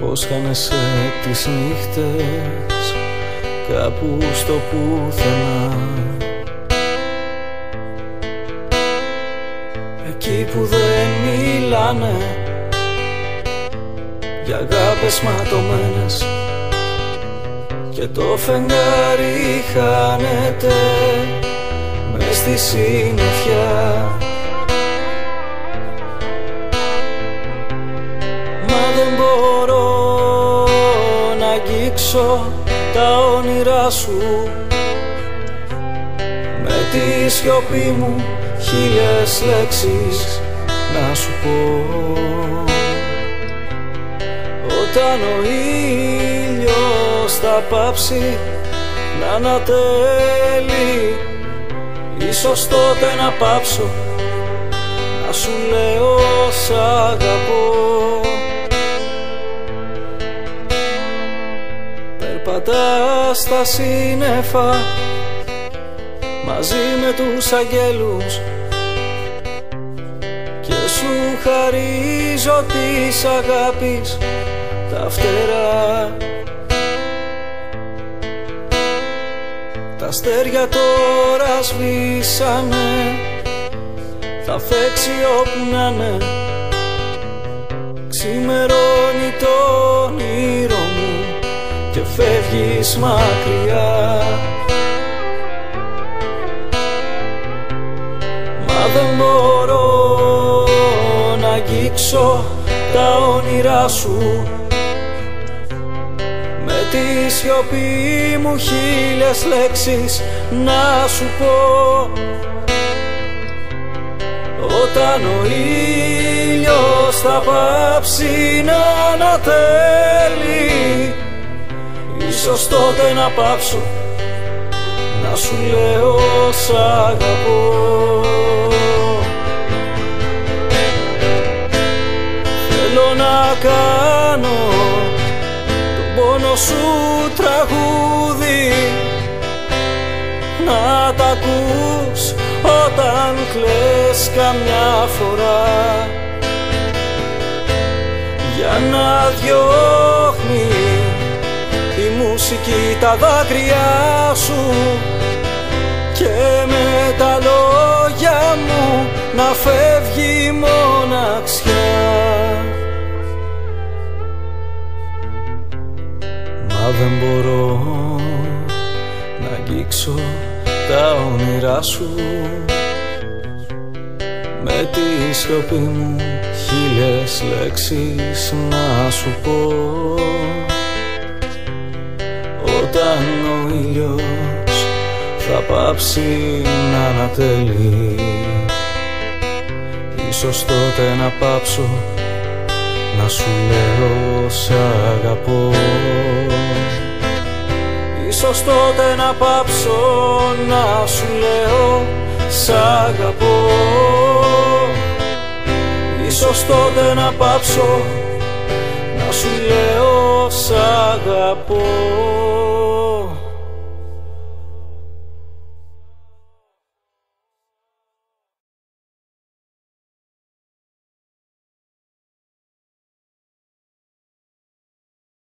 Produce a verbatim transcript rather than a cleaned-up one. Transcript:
πως χάνεσαι τις νύχτες κάπου στο πουθενά, εκεί που δεν μιλάνε για αγάπες ματωμένες και το φεγγάρι χάνεται μες στη συννεφιά. Μα δεν μπορώ να αγγίξω τα όνειρά σου, με τη σιωπή μου χίλιες λέξεις να σου πω. Όταν ο ήλιος θα πάψει να ανατέλει, ίσως τότε να πάψω να σου λέω σ' αγαπώ. Περπατάς στα σύννεφα μαζί με τους αγγέλους και σου χαρίζω της αγάπης τα φτερά. Τα αστέρια τώρα σβήσανε, θα φέξει όπου να είναι, ξημερώνει το όνειρο μου και φεύγεις μακριά. Μα δεν μπορώ να αγγίξω τα όνειρά σου, με τη σιωπή μου χίλιες λέξεις να σου πω. Όταν ο ήλιος θα πάψει να ανατέλει, ίσως τότε να πάψω να σου λέω σ' αγαπώ. Θέλω να κάνω τον πόνο σου τραγούδι, να τ' ακούς όταν κλαις καμιά φορά, για να διώχνει η μουσική τα δάκρυά σου και με τα λόγια μου να φεύγει μοναξιά. Μα δεν μπορώ να αγγίξω τα όνειρά σου, με τη σιωπή μου χίλιες λέξεις να σου πω. Όταν ο ήλιος θα πάψει να ανατέλει, ίσως τότε να πάψω να σου λέω σ' αγαπώ. Ίσως τότε να πάψω να σου λέω σ' αγαπώ. Ίσως τότε να πάψω να σου λέω σ' αγαπώ.